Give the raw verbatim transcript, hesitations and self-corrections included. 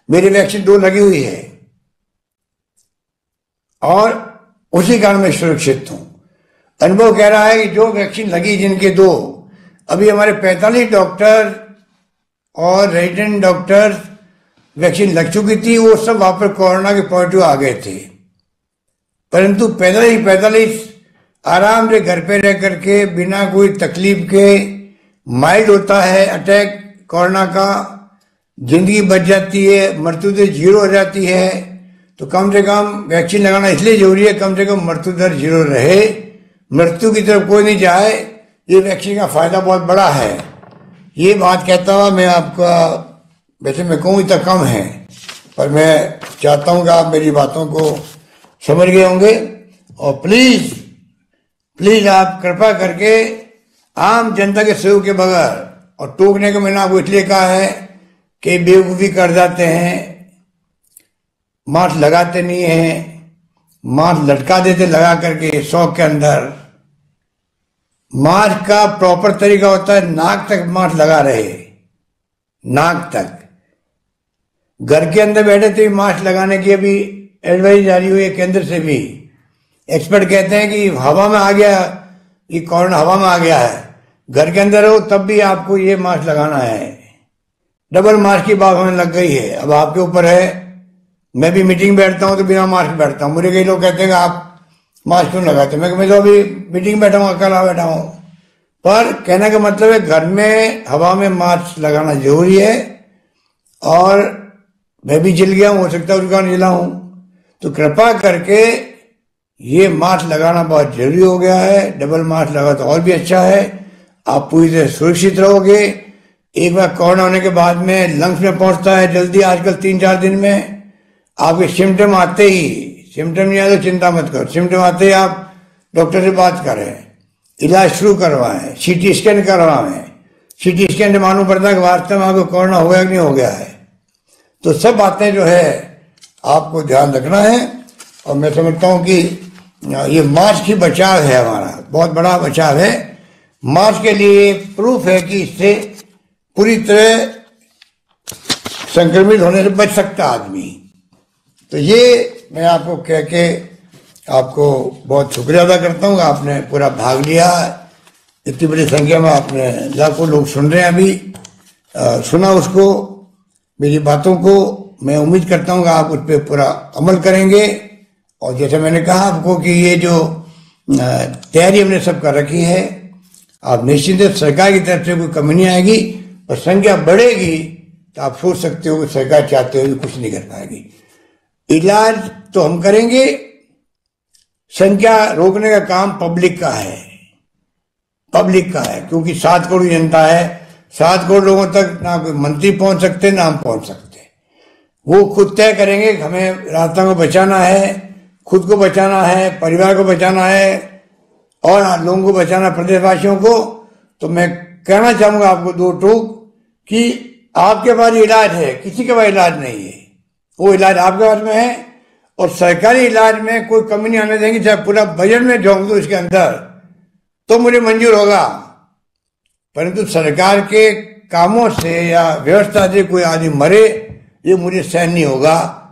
मेरी वैक्सीन दो लगी हुई है और उसी कारण मैं सुरक्षित हूं। अनुभव कह रहा है कि जो वैक्सीन लगी जिनके दो, अभी हमारे पैंतालीस डॉक्टर और रेजिडेंट डॉक्टर वैक्सीन लग चुकी थी, वो सब वापस कोरोना के पॉजिटिव आ गए थे। परंतु पैंतालीस पैंतालीस आराम से घर पे रह करके बिना कोई तकलीफ के, माइल्ड होता है अटैक कोरोना का, जिंदगी बच जाती है, मृत्यु दर जीरो हो जाती है। तो कम से कम वैक्सीन लगाना इसलिए जरूरी है, कम से कम मृत्यु दर जीरो रहे, मृत्यु की तरफ कोई नहीं जाए। ये वैक्सीन का फायदा बहुत बड़ा है। ये बात कहता हुआ मैं आपका, वैसे मैं कहूँ इतना कम है, पर मैं चाहता हूँ कि आप मेरी बातों को समझ गए होंगे। और प्लीज प्लीज आप कृपा करके आम जनता के सहयोग के बगैर, और टोकने को मैंने आपको इसलिए कहा है कि बेवकूफ़ी कर जाते हैं, मास्क लगाते नहीं हैं, मास्क लटका देते लगा करके शौक के अंदर। मास्क का प्रॉपर तरीका होता है नाक तक मास्क लगा रहे, नाक तक। घर के अंदर बैठे थे मास्क लगाने की अभी एडवाइस जारी हुई है केंद्र से भी। एक्सपर्ट कहते हैं कि हवा में आ गया, ये कोरोना हवा में आ गया है, घर के अंदर हो तब भी आपको ये मास्क लगाना है। डबल मास्क की बात होने लग गई है, अब आपके ऊपर है। मैं भी मीटिंग बैठता हूँ तो बिना मास्क बैठता हूँ। मुझे कई लोग कहते हैं कि आप मास्क क्यों लगाते? मैं मैं तो अभी मीटिंग बैठा हूँ, अकेला बैठा हूँ। पर कहने का मतलब है घर में हवा में मास्क लगाना जरूरी है। और मैं भी जल गया हूँ, हो सकता है उसका जला हूँ, तो कृपा करके ये मास्क लगाना बहुत जरूरी हो गया है। डबल मास्क लगा तो और भी अच्छा है, आप पूरी तरह सुरक्षित रहोगे। एक बार कोरोना होने के बाद में लंग्स में पहुंचता है जल्दी, आजकल तीन चार दिन में। आपके सिम्टम आते ही, सिम्टम नहीं आए तो चिंता मत करो, सिम्टम आते ही आप डॉक्टर से बात करें, इलाज शुरू करवाएं, सीटी स्कैन करवाएं। सीटी स्कैन से मालूम पड़ता है कि वास्तव में आपको कोरोना हो गया कि नहीं हो गया है। तो सब बातें जो है आपको ध्यान रखना है। और मैं समझता हूँ कि ये मास्क ही बचाव है, हमारा बहुत बड़ा बचाव है। मास्क के लिए प्रूफ है कि इससे पूरी तरह संक्रमित होने से बच सकता आदमी। तो ये मैं आपको कह के आपको बहुत शुक्रिया अदा करता हूँ, आपने पूरा भाग लिया। इतनी बड़ी संख्या में आपने, लाखों लोग सुन रहे हैं अभी, आ, सुना उसको, मेरी बातों को। मैं उम्मीद करता हूँ कि आप उस पर पूरा अमल करेंगे। और जैसे मैंने कहा आपको कि ये जो तैयारी हमने सब कर रखी है, आप निश्चित है सरकार की तरफ से कोई कमी नहीं आएगी। और संख्या बढ़ेगी तो आप सोच सकते हो कि सरकार चाहते हुए कुछ नहीं कर पाएगी। इलाज तो हम करेंगे, संख्या रोकने का काम पब्लिक का है, पब्लिक का है, क्योंकि सात करोड़ जनता है। सात करोड़ लोगों तक ना कोई मंत्री पहुंच सकते ना हम पहुंच सकते। वो खुद तय करेंगे कि हमें रास्ता को बचाना है, खुद को बचाना है, परिवार को बचाना है और लोगों को बचाना, प्रदेशवासियों को। तो मैं कहना चाहूंगा आपको दो टूक कि आपके पास इलाज है, किसी के पास इलाज नहीं है। वो इलाज आपके पास में है और सरकारी इलाज में कोई कमी नहीं आने देंगे। चाहे पूरा बजट में झोंक दो इसके अंदर तो मुझे मंजूर होगा, परंतु सरकार के कामों से या व्यवस्था से कोई आदमी मरे ये मुझे सहन नहीं होगा।